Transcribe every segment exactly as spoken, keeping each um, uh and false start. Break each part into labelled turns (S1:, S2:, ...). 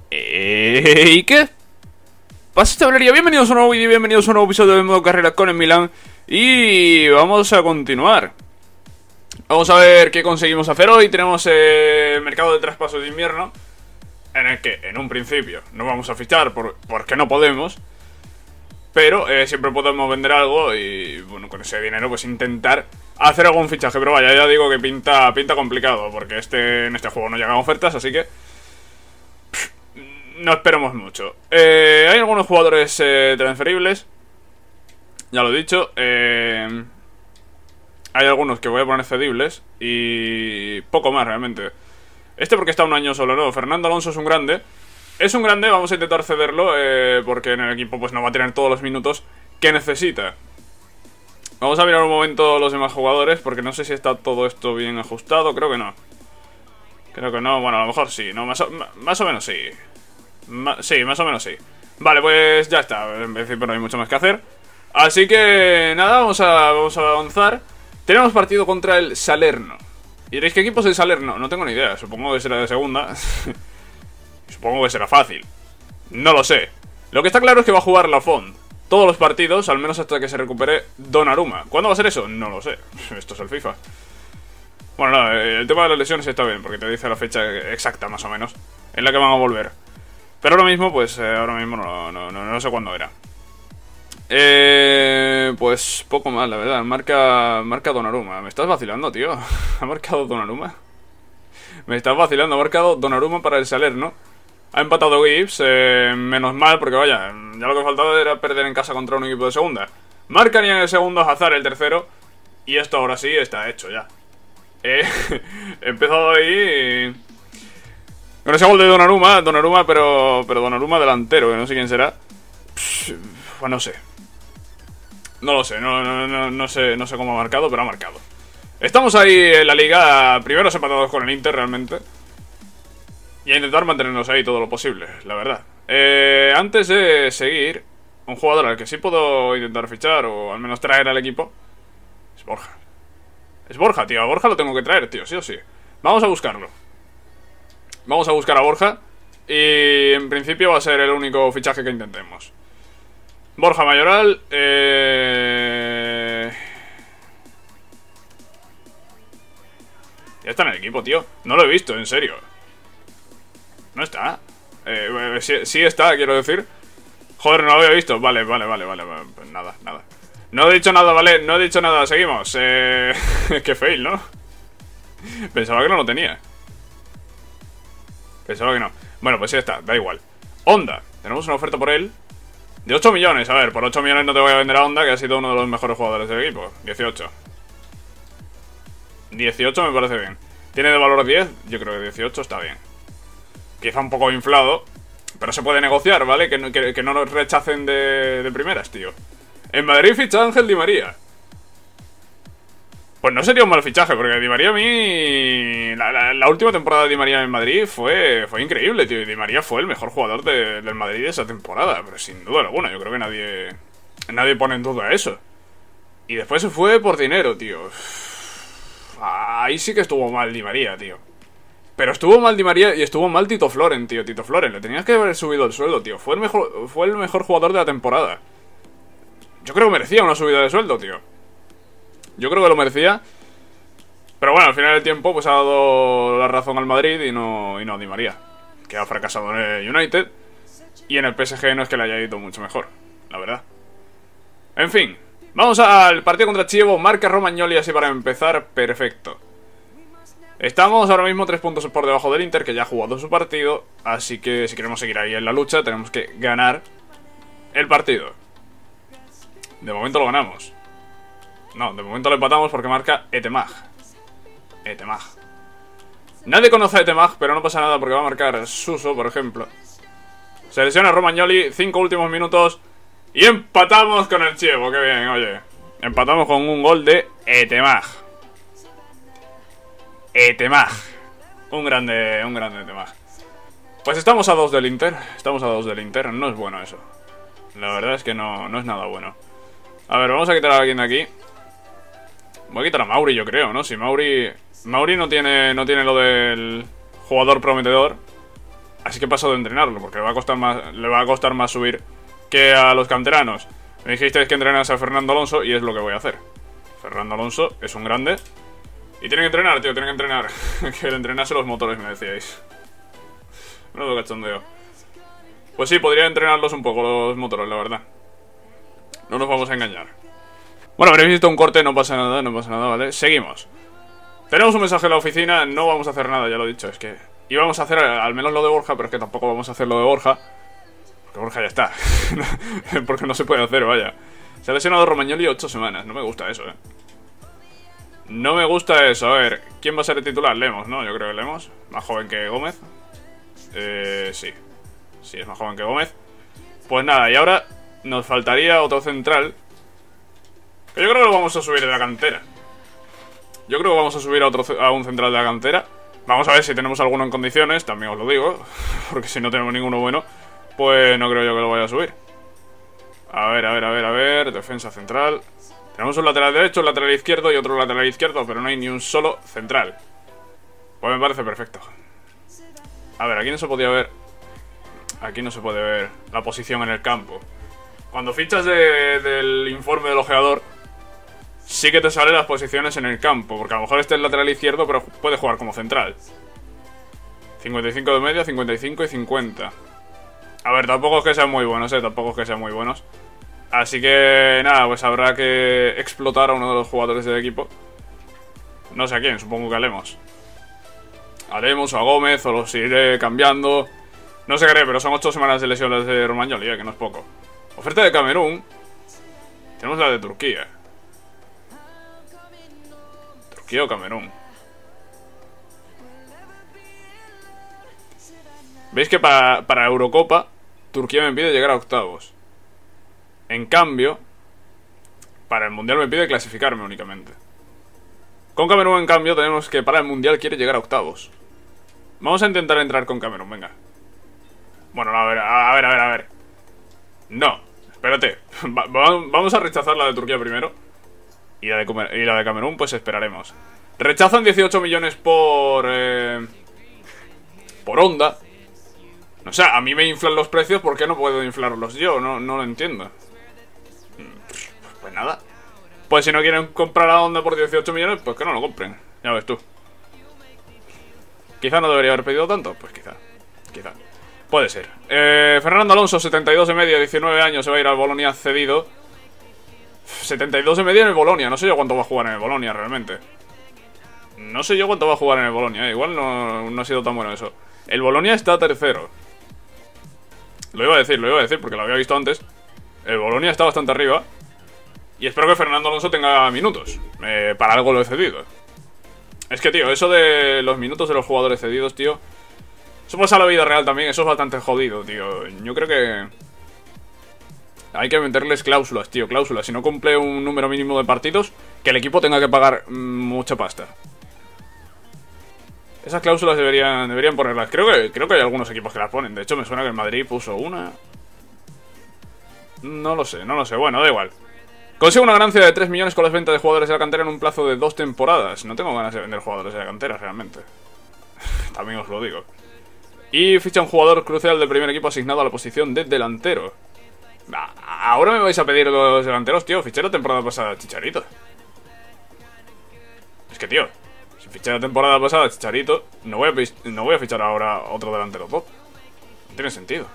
S1: ¿Y qué pasa, chavalería? Bienvenidos a un nuevo vídeo, bienvenidos a un nuevo episodio de modo carrera con el Milan. Y vamos a continuar. Vamos a ver qué conseguimos hacer hoy. Tenemos el eh, mercado de traspasos de invierno, en el que en un principio no vamos a fichar por, porque no podemos, pero eh, siempre podemos vender algo y bueno, con ese dinero pues intentar hacer algún fichaje. Pero vaya, ya digo que pinta, pinta complicado, porque este, en este juego no llegan ofertas, así que pff, no esperemos mucho. eh, Hay algunos jugadores eh, transferibles, ya lo he dicho. eh, Hay algunos que voy a poner cedibles y poco más realmente. Este porque está un año solo, ¿no? Fernando Alonso es un grande. Es un grande, vamos a intentar cederlo eh, porque en el equipo pues no va a tener todos los minutos que necesita. Vamos a mirar un momento los demás jugadores, porque no sé si está todo esto bien ajustado. Creo que no. Creo que no, bueno, a lo mejor sí, ¿no? Más o, más o menos sí. Ma sí, más o menos sí. Vale, pues ya está. En principio no hay mucho más que hacer. Así que nada, vamos a, vamos a avanzar. Tenemos partido contra el Salerno. Y diréis, ¿qué equipo es el Salerno? No tengo ni idea, supongo que será de segunda. Supongo que será fácil. No lo sé. Lo que está claro es que va a jugar Lafont todos los partidos, al menos hasta que se recupere Donnarumma. ¿Cuándo va a ser eso? No lo sé. Esto es el FIFA. Bueno, no, el tema de las lesiones está bien, porque te dice la fecha exacta, más o menos, en la que van a volver. Pero ahora mismo, pues, eh, ahora mismo no, no, no, no sé cuándo era. Eh, pues poco más, la verdad. Marca, marca Donnarumma. ¿Me estás vacilando, tío? ¿Ha marcado Donnarumma? Me estás vacilando, ha marcado Donnarumma para el Salerno. Ha empatado Gibbs, eh, menos mal, porque vaya, ya lo que faltaba era perder en casa contra un equipo de segunda. Marcan ya en el segundo, Hazard el tercero. Y esto ahora sí está hecho ya. Eh, he empezado ahí y... con ese gol de Donnarumma, Donnarumma, pero, pero Donnarumma delantero, que no sé quién será. Pff, pues no sé. No lo sé, no, no, no, no sé, no sé cómo ha marcado, pero ha marcado. Estamos ahí en la liga, primeros empatados con el Inter realmente. Y a intentar mantenernos ahí todo lo posible, la verdad. Eh, antes de seguir, un jugador al que sí puedo intentar fichar, o al menos traer al equipo, es Borja. Es Borja, tío, a Borja lo tengo que traer, tío, sí o sí. Vamos a buscarlo. Vamos a buscar a Borja. Y en principio va a ser el único fichaje que intentemos. Borja Mayoral, eh... ya está en el equipo, tío. No lo he visto, en serio. No está. Eh, sí, sí está, quiero decir. Joder, no lo había visto. Vale, vale, vale, vale. Pues nada, nada. No he dicho nada, vale. No he dicho nada. Seguimos. Eh... Qué fail, ¿no? Pensaba que no lo tenía. Pensaba que no. Bueno, pues ya está. Da igual. Honda. Tenemos una oferta por él de ocho millones. A ver, por ocho millones no te voy a vender a Honda, que ha sido uno de los mejores jugadores del equipo. dieciocho. dieciocho me parece bien. ¿Tiene de valor diez? Yo creo que dieciocho está bien. Quizá un poco inflado, pero se puede negociar, ¿vale? Que no, que, que no nos rechacen de, de primeras, tío. En Madrid ficha Ángel Di María. Pues no sería un mal fichaje, porque Di María a mí... La, la, la última temporada de Di María en Madrid fue, fue increíble, tío. Y Di María fue el mejor jugador de, del Madrid de esa temporada, pero sin duda alguna. Yo creo que nadie, nadie pone en duda eso. Y después se fue por dinero, tío. Ahí sí que estuvo mal Di María, tío. Pero estuvo mal Di María y estuvo mal Tito Floren, tío. Tito Floren, le tenías que haber subido el sueldo, tío. Fue el mejor, fue el mejor jugador de la temporada. Yo creo que merecía una subida de sueldo, tío. Yo creo que lo merecía. Pero bueno, al final del tiempo pues ha dado la razón al Madrid y no, y no a Di María, que ha fracasado en el United. Y en el P S G no es que le haya ido mucho mejor, la verdad. En fin, vamos al partido contra Chievo. Marca Romagnoli así para empezar. Perfecto. Estamos ahora mismo tres puntos por debajo del Inter, que ya ha jugado su partido. Así que si queremos seguir ahí en la lucha, tenemos que ganar el partido. De momento lo ganamos. No, de momento lo empatamos porque marca Etemag. Etemag. Nadie conoce a Etemag, pero no pasa nada porque va a marcar Suso, por ejemplo. Se lesiona Romagnoli, cinco últimos minutos. Y empatamos con el Chievo, qué bien, oye. Empatamos con un gol de Etemag. Etemag. Un grande, un grande Etemag. Pues estamos a dos del Inter. Estamos a dos del Inter. No es bueno eso. La verdad es que no, no es nada bueno. A ver, vamos a quitar a alguien de aquí. Voy a quitar a Mauri, yo creo, ¿no? Si Mauri... Mauri no tiene, no tiene lo del jugador prometedor. Así que paso de entrenarlo, porque le va a costar más, le va a costar más subir que a los canteranos. Me dijisteis que entrenas a Fernando Alonso y es lo que voy a hacer. Fernando Alonso es un grande. Y tiene que entrenar, tío, tiene que entrenar. Que le entrenase los motores, me decíais. Menudo cachondeo. Pues sí, podría entrenarlos un poco los motores, la verdad. No nos vamos a engañar. Bueno, habréis visto un corte, no pasa nada, no pasa nada, ¿vale? Seguimos. Tenemos un mensaje en la oficina, no vamos a hacer nada, ya lo he dicho, es que... íbamos a hacer al menos lo de Borja, pero es que tampoco vamos a hacer lo de Borja. Porque Borja ya está. Porque no se puede hacer, vaya. Se ha lesionado Romagnoli ocho semanas, no me gusta eso, eh. No me gusta eso, a ver, ¿quién va a ser el titular? Lemos, ¿no? Yo creo que Lemos, más joven que Gómez. Eh, sí. Sí, es más joven que Gómez. Pues nada, y ahora nos faltaría otro central. Que yo creo que lo vamos a subir de la cantera. Yo creo que vamos a subir a, otro, a un central de la cantera. Vamos a ver si tenemos alguno en condiciones, también os lo digo. Porque si no tenemos ninguno bueno, pues no creo yo que lo vaya a subir. A ver, a ver, a ver, a ver. Defensa central. Tenemos un lateral derecho, un lateral izquierdo y otro lateral izquierdo, pero no hay ni un solo central. Pues me parece perfecto. A ver, aquí no se podía ver... Aquí no se puede ver la posición en el campo. Cuando fichas de, del informe del ojeador, sí que te salen las posiciones en el campo, porque a lo mejor este es el lateral izquierdo, pero puede jugar como central. cincuenta y cinco de media, cincuenta y cinco y cincuenta. A ver, tampoco es que sean muy buenos, eh, tampoco es que sean muy buenos. Así que nada, pues habrá que explotar a uno de los jugadores del equipo. No sé a quién, supongo que a Lemos. A Lemos o a Gómez, o los iré cambiando. No sé qué haré, pero son ocho semanas de lesiones de Romagnoli, eh, que no es poco. Oferta de Camerún. Tenemos la de Turquía. Turquía o Camerún. Veis que para, para Eurocopa Turquía me pide llegar a octavos. En cambio, para el Mundial me pide clasificarme únicamente. Con Camerún, en cambio, tenemos que para el Mundial quiere llegar a octavos. Vamos a intentar entrar con Camerún, venga. Bueno, a ver, a ver, a ver, a ver. No, espérate. Va, va, vamos a rechazar la de Turquía primero. Y la de, y la de Camerún, pues esperaremos. Rechazan dieciocho millones por... Eh, por onda. O sea, a mí me inflan los precios, ¿por qué no puedo inflarlos yo? No, no lo entiendo. Pues nada. Pues si no quieren comprar a Honda por dieciocho millones, pues que no lo compren. Ya ves tú. Quizá no debería haber pedido tanto. Pues quizá. Quizá. Puede ser. Eh, Fernando Alonso, setenta y dos de media, diecinueve años, se va a ir al Bolonia cedido. setenta y dos de media en el Bolonia. No sé yo cuánto va a jugar en el Bolonia realmente. No sé yo cuánto va a jugar en el Bolonia. Eh. Igual no, no ha sido tan bueno eso. El Bolonia está tercero. Lo iba a decir, lo iba a decir porque lo había visto antes. El Bolonia está bastante arriba. Y espero que Fernando Alonso tenga minutos. Eh, para algo lo he cedido. Es que, tío, eso de los minutos de los jugadores cedidos, tío. Eso pasa a la vida real también. Eso es bastante jodido, tío. Yo creo que... hay que meterles cláusulas, tío, cláusulas. Si no cumple un número mínimo de partidos, que el equipo tenga que pagar mmm, mucha pasta. Esas cláusulas deberían, deberían ponerlas. Creo que, creo que hay algunos equipos que las ponen. De hecho, me suena que el Madrid puso una. No lo sé, no lo sé. Bueno, da igual. Consigo una ganancia de tres millones con las ventas de jugadores de la cantera en un plazo de dos temporadas. No tengo ganas de vender jugadores de la cantera, realmente. También os lo digo. Y ficha un jugador crucial del primer equipo asignado a la posición de delantero. Ahora me vais a pedir los delanteros, tío. Fiché la temporada pasada a Chicharito. Es que, tío, si fiché la temporada pasada a Chicharito, no voy a, no voy a fichar ahora otro delantero top. No tiene sentido.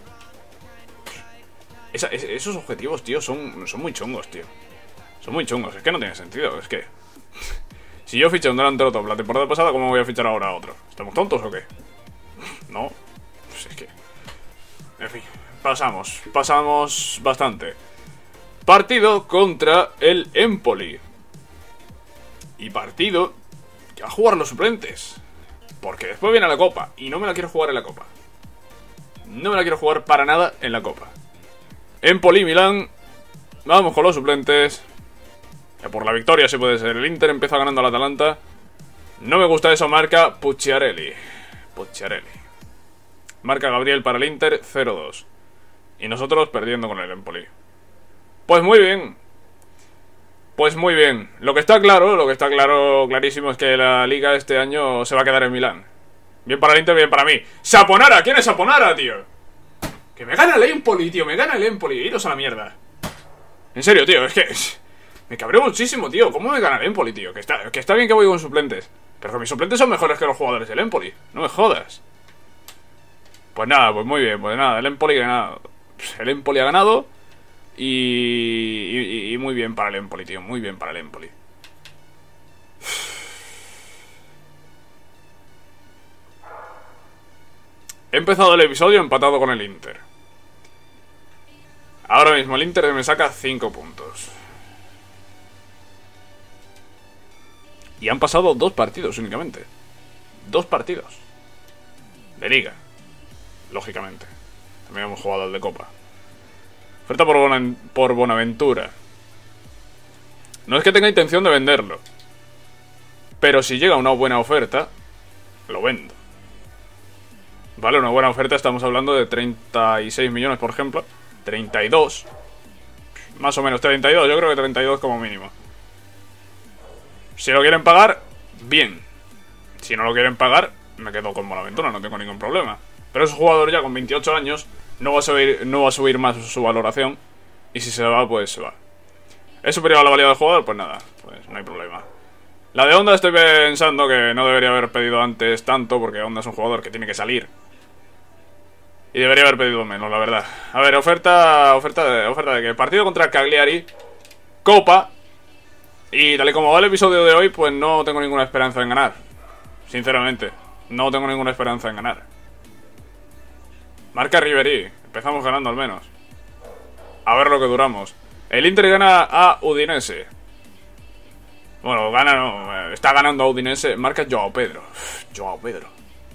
S1: Esa, es, esos objetivos, tío, son, son muy chungos, tío. Son muy chungos. Es que no tiene sentido. Es que... si yo fiché un delantero top la temporada pasada, ¿cómo voy a fichar ahora a otro? ¿Estamos tontos o qué? No. Pues es que... en fin. Pasamos. Pasamos bastante. Partido contra el Empoli. Y partido que va a jugar los suplentes. Porque después viene la Copa. Y no me la quiero jugar en la Copa. No me la quiero jugar para nada en la Copa. Empoli, Milán. Vamos con los suplentes. Que por la victoria sí puede ser. El Inter empieza ganando al Atalanta. No me gusta eso, marca Pucciarelli. Pucciarelli. Marca Gabriel para el Inter, cero dos. Y nosotros perdiendo con el Empoli. Pues muy bien. Pues muy bien. Lo que está claro, lo que está claro, clarísimo, es que la Liga este año se va a quedar en Milán. Bien para el Inter, bien para mí. ¡Saponara! ¿Quién es Saponara, tío? Que me gana el Empoli, tío. Me gana el Empoli. Iros a la mierda. En serio, tío. Es que... Me cabreo muchísimo, tío. ¿Cómo me gana el Empoli, tío? Que está, que está bien que voy con suplentes. Pero que mis suplentes son mejores que los jugadores del Empoli. No me jodas. Pues nada, pues muy bien. Pues nada, el Empoli ha ganado. El Empoli ha ganado. Y, y, y muy bien para el Empoli, tío. Muy bien para el Empoli. He empezado el episodio empatado con el Inter. Ahora mismo el Inter me saca cinco puntos. Y han pasado dos partidos únicamente. Dos partidos. De liga. Lógicamente. También hemos jugado el de Copa. Oferta por, Bona, por Bonaventura. No es que tenga intención de venderlo. Pero si llega una buena oferta, lo vendo. Vale, una buena oferta, estamos hablando de treinta y seis millones, por ejemplo. treinta y dos. Más o menos, treinta y dos, yo creo que treinta y dos como mínimo. Si lo quieren pagar, bien. Si no lo quieren pagar, me quedo con Bonaventura, no tengo ningún problema. Pero es un jugador ya con veintiocho años, no va a subir, no va a subir más su valoración. Y si se va, pues se va. ¿Es superior a la valía del jugador? Pues nada, pues no hay problema. La de Honda estoy pensando que no debería haber pedido antes tanto, porque Honda es un jugador que tiene que salir. Y debería haber pedido menos, la verdad. A ver, oferta, oferta de, oferta de que partido contra Cagliari, Copa. Y tal y como va el episodio de hoy, pues no tengo ninguna esperanza en ganar. Sinceramente, no tengo ninguna esperanza en ganar. Marca Ribery, empezamos ganando al menos. A ver lo que duramos. El Inter gana a Udinese. Bueno, gana no, está ganando a Udinese. Marca Joao Pedro. Joao Pedro.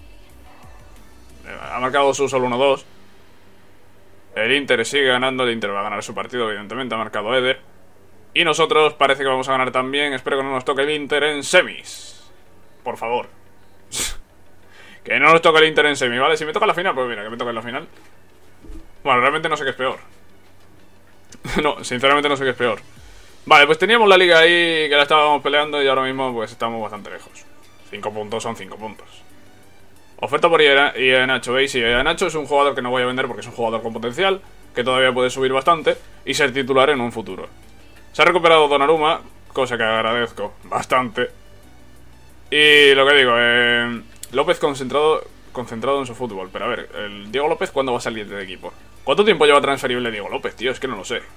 S1: Ha marcado su solo uno dos. El Inter sigue ganando. El Inter va a ganar su partido, evidentemente. Ha marcado Eder. Y nosotros parece que vamos a ganar también. Espero que no nos toque el Inter en semis. Por favor. Que no nos toque el Inter en semis, ¿vale? Si me toca la final, pues mira, que me toque en la final. Bueno, realmente no sé qué es peor. No, sinceramente no sé qué es peor. Vale, pues teníamos la liga ahí que la estábamos peleando y ahora mismo pues estamos bastante lejos. Cinco puntos son cinco puntos. Oferta por Iheanacho, ¿veis? Sí, Iheanacho es un jugador que no voy a vender porque es un jugador con potencial, que todavía puede subir bastante y ser titular en un futuro. Se ha recuperado Donnarumma, cosa que agradezco bastante. Y lo que digo, eh, López concentrado, concentrado en su fútbol. Pero a ver, el Diego López, ¿cuándo va a salir del equipo? ¿Cuánto tiempo lleva transferible Diego López, tío? Es que no lo sé.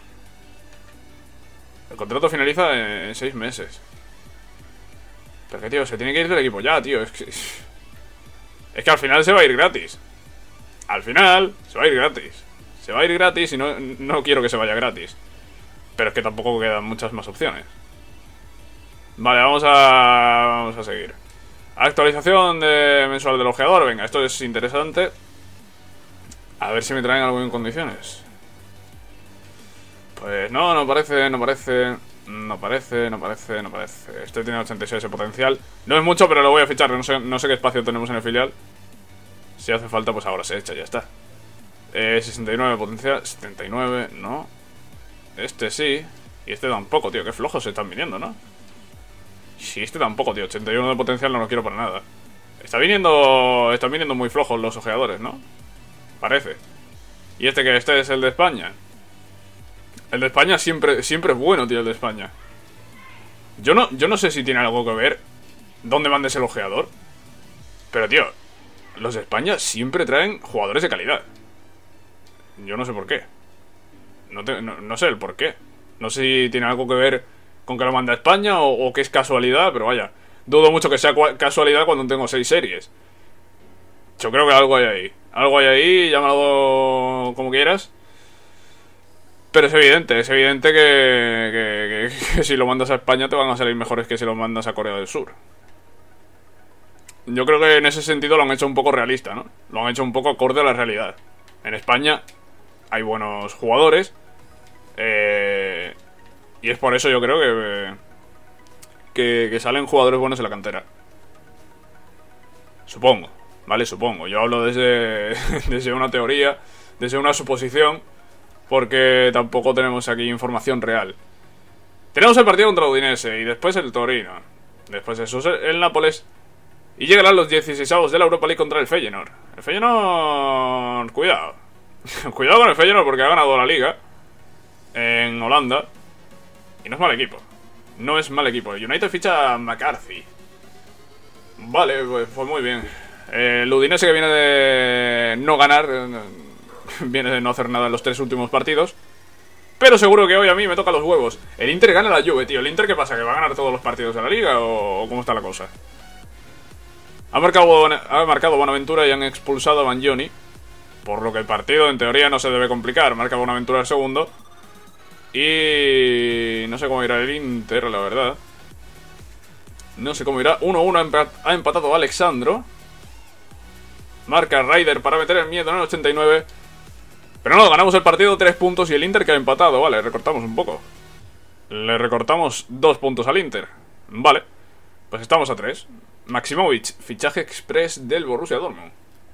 S1: El contrato finaliza en, en seis meses. Pero que, tío, se tiene que ir del equipo ya, tío. Es que... Es que al final se va a ir gratis. Al final se va a ir gratis. Se va a ir gratis y no, no quiero que se vaya gratis. Pero es que tampoco quedan muchas más opciones. Vale, vamos a... Vamos a seguir. Actualización de mensual del ojeador. Venga, esto es interesante. A ver si me traen algo en condiciones. Pues no, no parece, no parece... No parece, no parece, no parece. Este tiene ochenta y seis de potencial. No es mucho, pero lo voy a fichar. No sé, no sé qué espacio tenemos en el filial. Si hace falta, pues ahora se echa, ya está. eh, sesenta y nueve de potencial. setenta y nueve, no. Este sí. Y este tampoco, tío. Qué flojos se están viniendo, ¿no? Sí, este tampoco, tío. ochenta y uno de potencial no lo quiero para nada. Está viniendo... Están viniendo muy flojos los ojeadores, ¿no? Parece. Y este que este es el de España. El de España siempre, siempre es bueno, tío, el de España. Yo no, yo no sé si tiene algo que ver dónde mandes el ojeador. Pero, tío, los de España siempre traen jugadores de calidad. Yo no sé por qué. No, te, no, no sé el por qué. No sé si tiene algo que ver con que lo manda a España o, o que es casualidad, pero vaya. Dudo mucho que sea casualidad cuando tengo seis series. Yo creo que algo hay ahí. Algo hay ahí, llámalo como quieras. Pero es evidente, es evidente que, que, que, que si lo mandas a España te van a salir mejores que si lo mandas a Corea del Sur. Yo creo que en ese sentido lo han hecho un poco realista, ¿no? Lo han hecho un poco acorde a la realidad. En España hay buenos jugadores. Eh, y es por eso yo creo que, que, que salen jugadores buenos en la cantera. Supongo, ¿vale? Supongo. Yo hablo desde, desde una teoría, desde una suposición. Porque tampoco tenemos aquí información real. Tenemos el partido contra Udinese y después el Torino. Después eso, el Nápoles. Y llegarán los dieciseisavos de la Europa League contra el Feyenoord. El Feyenoord... Cuidado. Cuidado con el Feyenoord porque ha ganado la Liga en Holanda. Y no es mal equipo. No es mal equipo. United ficha a McCarthy. Vale, pues, pues muy bien. Eh, el Udinese, que viene de no ganar, viene de no hacer nada en los tres últimos partidos. Pero seguro que hoy a mí me toca los huevos. El Inter gana la Juve, tío. ¿El Inter qué pasa? ¿Que va a ganar todos los partidos de la Liga? ¿O cómo está la cosa? Ha marcado, ha marcado Bonaventura y han expulsado a Bangioni. Por lo que el partido en teoría no se debe complicar. Marca Bonaventura el segundo. Y... no sé cómo irá el Inter, la verdad. No sé cómo irá. uno uno ha empatado Alexandro. Marca Ryder para meter el miedo en el ochenta y nueve. Pero no, ganamos el partido tres puntos y el Inter que ha empatado. Vale, recortamos un poco. Le recortamos dos puntos al Inter. Vale, pues estamos a tres. Maximovic, fichaje express del Borussia Dortmund.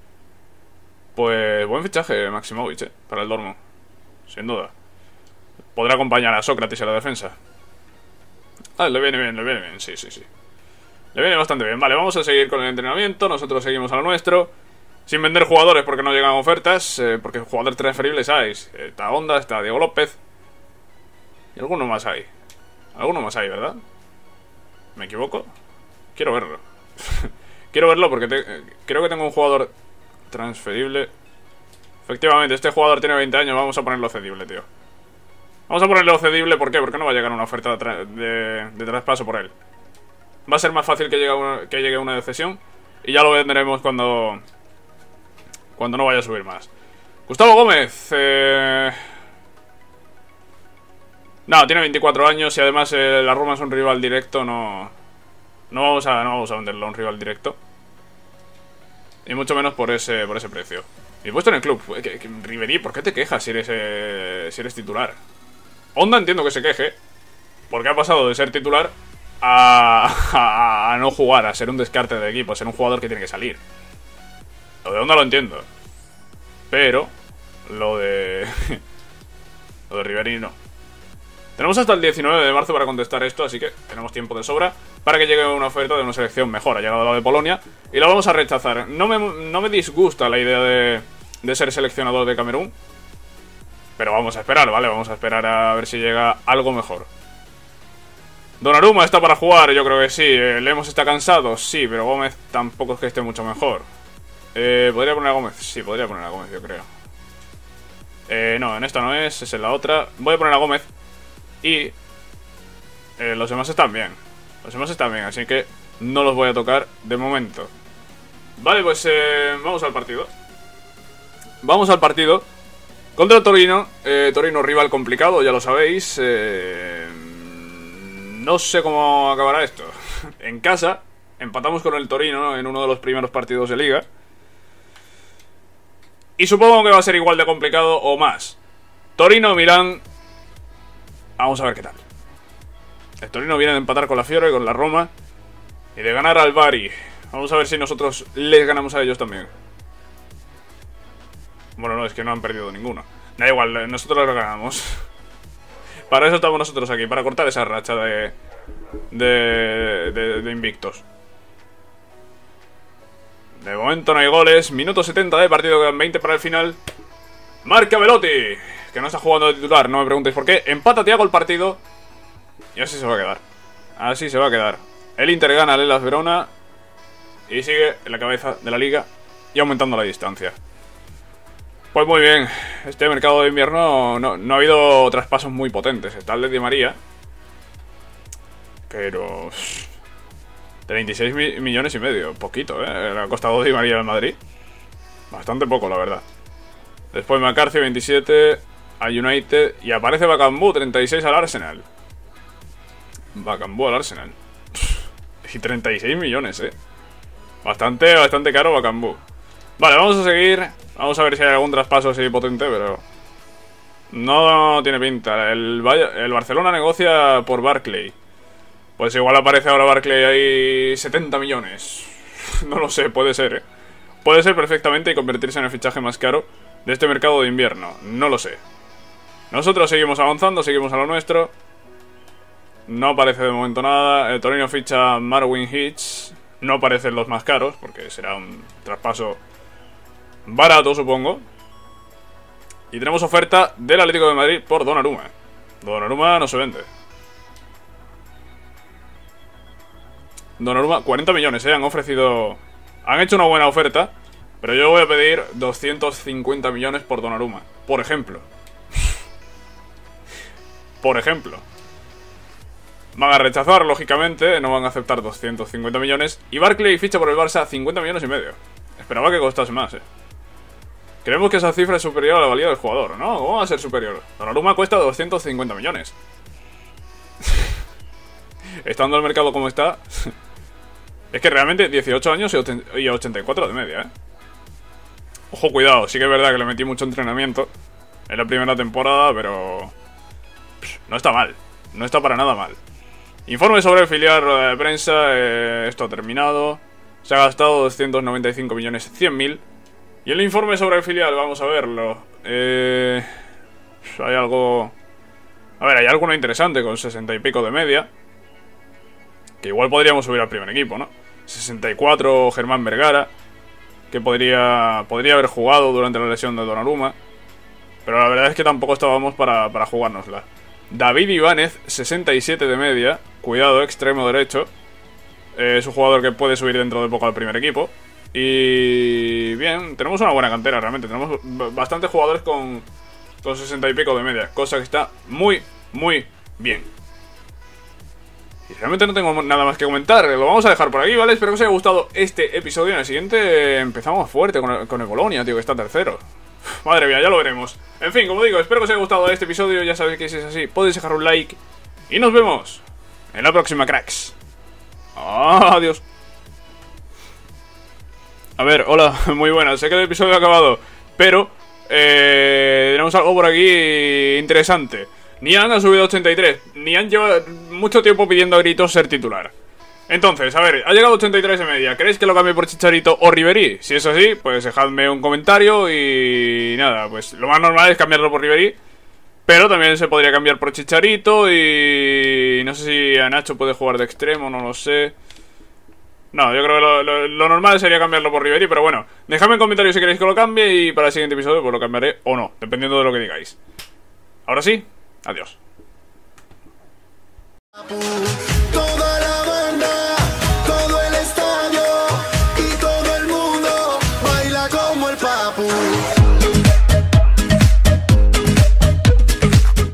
S1: Pues buen fichaje Maximovic, eh, para el Dortmund. Sin duda. Podrá acompañar a Sócrates en la defensa. Ah, le viene bien, le viene bien, sí, sí, sí. Le viene bastante bien. Vale, vamos a seguir con el entrenamiento. Nosotros seguimos a lo nuestro. Sin vender jugadores porque no llegan ofertas. eh, Porque jugadores transferibles hay. Está Honda, está Diego López. Y alguno más hay. Alguno más hay, ¿verdad? ¿Me equivoco? Quiero verlo. Quiero verlo porque te, eh, creo que tengo un jugador transferible. Efectivamente, este jugador tiene veinte años. Vamos a ponerlo cedible, tío. Vamos a ponerlo cedible, ¿por qué? Porque no va a llegar una oferta de, de, de traspaso por él. Va a ser más fácil que llegue una, que llegue una de cesión. Y ya lo venderemos cuando Cuando no vaya a subir más. Gustavo Gómez eh... No, tiene veinticuatro años. Y además eh, la Roma es un rival directo. No No vamos a, no vamos a venderlo a un rival directo. Y mucho menos por ese, por ese precio. Y puesto en el club. ¿Qué, qué, Ribery, ¿por qué te quejas si eres, eh, si eres titular? Honda entiendo que se queje, porque ha pasado de ser titular a, a, a no jugar, a ser un descarte de equipo, a ser un jugador que tiene que salir. Lo de Honda lo entiendo. Pero lo de... lo de Ribery no. Tenemos hasta el diecinueve de marzo para contestar esto, así que tenemos tiempo de sobra para que llegue una oferta de una selección mejor. Ha llegado la de Polonia y la vamos a rechazar. No me, no me disgusta la idea de, de ser seleccionador de Camerún, pero vamos a esperar, ¿vale? Vamos a esperar a ver si llega algo mejor. Donnarumma está para jugar, yo creo que sí. eh, Lemos está cansado, sí, pero Gómez tampoco es que esté mucho mejor. eh, ¿Podría poner a Gómez? Sí, podría poner a Gómez, yo creo. eh, No, en esta no es, es en la otra. Voy a poner a Gómez. Y eh, los demás están bien. Los demás están bien, así que no los voy a tocar de momento. Vale, pues eh, vamos al partido. Vamos al partido contra el Torino. eh, Torino rival complicado, ya lo sabéis. eh, No sé cómo acabará esto. En casa empatamos con el Torino, ¿no?, en uno de los primeros partidos de Liga. Y supongo que va a ser igual de complicado o más. Torino-Milán. Vamos a ver qué tal. El Torino viene de empatar con la Fiore, con la Roma, y de ganar al Bari. Vamos a ver si nosotros les ganamos a ellos también. Bueno, no, es que no han perdido ninguno. Da igual, nosotros les ganamos. Para eso estamos nosotros aquí, para cortar esa racha de... De, de, de invictos. De momento no hay goles. Minuto setenta de partido, quedan veinte para el final. Marca Velotti, que no está jugando de titular, no me preguntéis por qué. Empata Thiago el partido. Y así se va a quedar. Así se va a quedar. El Inter gana al Hellas Verona y sigue en la cabeza de la liga y aumentando la distancia. Pues muy bien. Este mercado de invierno no, no ha habido traspasos muy potentes. Está el de Di María, pero... treinta y seis millones y medio. Poquito, ¿eh? Le ha costado Di María al Madrid. Bastante poco, la verdad. Después McCarthy, veintisiete a United. Y aparece Bakambu, treinta y seis al Arsenal. Bakambu al Arsenal. Y treinta y seis millones, eh. Bastante, bastante caro Bakambu. Vale, vamos a seguir. Vamos a ver si hay algún traspaso así potente, pero... No, no tiene pinta. El, el Barcelona negocia por Barkley. Pues igual aparece ahora Barkley ahí setenta millones. No lo sé, puede ser, eh. Puede ser perfectamente y convertirse en el fichaje más caro de este mercado de invierno. No lo sé. Nosotros seguimos avanzando, seguimos a lo nuestro. No aparece de momento nada. El Torino ficha a Marwin Hitch. no aparecen los más caros, porque será un traspaso barato, supongo. Y tenemos oferta del Atlético de Madrid por Donnarumma. Donnarumma no se vende. Donnarumma, cuarenta millones, ¿eh? Han ofrecido... Han hecho una buena oferta, pero yo voy a pedir doscientos cincuenta millones por Donnarumma, por ejemplo. Por ejemplo. Van a rechazar, lógicamente, no van a aceptar doscientos cincuenta millones. Y Barkley ficha por el Barça cincuenta millones y medio. Esperaba que costase más, eh. Creemos que esa cifra es superior a la valía del jugador, ¿no? ¿Cómo va a ser superior? Donnarumma cuesta doscientos cincuenta millones. Estando el mercado como está... Es que realmente dieciocho años y ochenta y cuatro de media, ¿eh? Ojo, cuidado, sí que es verdad que le metí mucho entrenamiento en la primera temporada, pero... No está mal, no está para nada mal. Informe sobre el filial, rueda de prensa, eh, esto ha terminado. Se ha gastado doscientos noventa y cinco millones cien mil. Y el informe sobre el filial, vamos a verlo. Eh, hay algo... A ver, hay alguno interesante con sesenta y pico de media. Que igual podríamos subir al primer equipo, ¿no? sesenta y cuatro, Germán Vergara, que podría, podría haber jugado durante la lesión de Donnarumma. Pero la verdad es que tampoco estábamos para, para jugárnosla. David Ibáñez, sesenta y siete de media. Cuidado, extremo derecho. Eh, es un jugador que puede subir dentro de poco al primer equipo. Y bien, tenemos una buena cantera realmente. Tenemos bastantes jugadores con, con sesenta y pico de media, cosa que está muy, muy bien. Y realmente no tengo nada más que comentar. Lo vamos a dejar por aquí, ¿vale? Espero que os haya gustado este episodio. En el siguiente empezamos fuerte con el, con el Bolonia, tío, que está tercero. Uf, madre mía, ya lo veremos. En fin, como digo, espero que os haya gustado este episodio. Ya sabéis que si es así, podéis dejar un like. Y nos vemos en la próxima, cracks. Adiós. A ver, hola, muy buenas. Sé que el episodio ha acabado, pero eh, tenemos algo por aquí interesante. Nian ha subido a ochenta y tres. Nian lleva mucho tiempo pidiendo a gritos ser titular. Entonces, a ver, ha llegado a ochenta y tres de media. ¿Queréis que lo cambie por Chicharito o Ribery? Si es así, pues dejadme un comentario y nada, pues lo más normal es cambiarlo por Ribery. Pero también se podría cambiar por Chicharito y... no sé si a Nacho puede jugar de extremo, no lo sé. No, yo creo que lo, lo, lo normal sería cambiarlo por Ribery, pero bueno, dejadme en comentarios si queréis que lo cambie y para el siguiente episodio pues lo cambiaré o no, dependiendo de lo que digáis. Ahora sí, adiós.